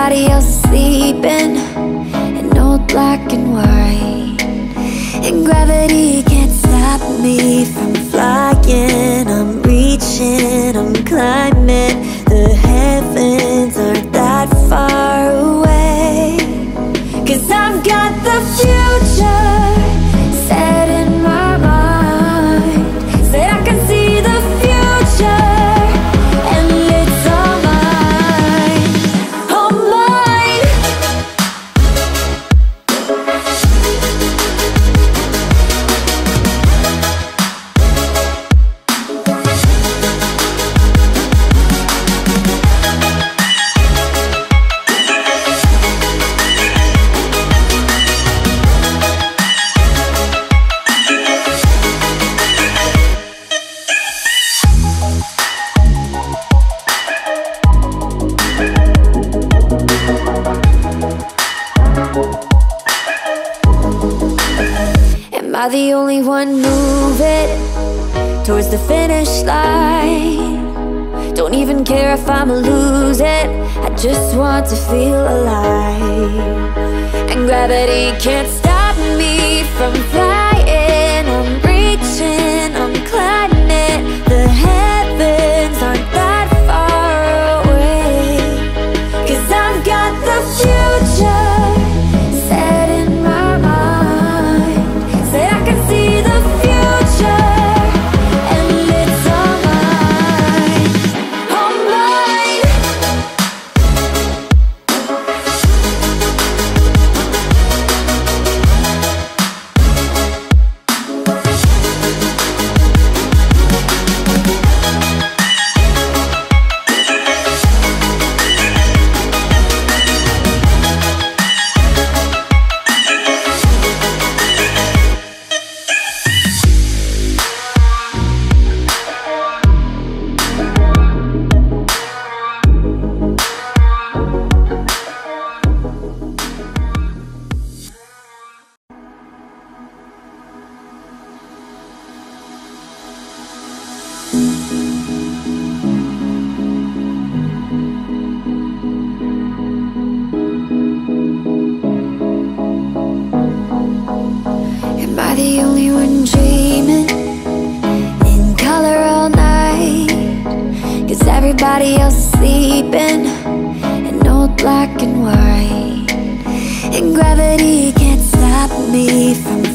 everybody else is sleeping in old black and white, and gravity can't stop me from flying. I'm reaching, I'm climbing. The heavens aren't that far away, 'cause I've got the future set in my mind. Said I can see the future, and it's all mine, all mine. Am I the only one moving towards the finish line? Don't even care if I'ma lose it, I just want to feel alive. And gravity can't stop me from flying. I'm reaching, I'm climbing. The heavens aren't that far away, 'cause I've got the future set in my mind. Said I can see the future, and it's all mine, all mine. Am I the only one dreaming in color all night? 'Cause everybody else is sleeping in old black and white, and gravity can't stop me from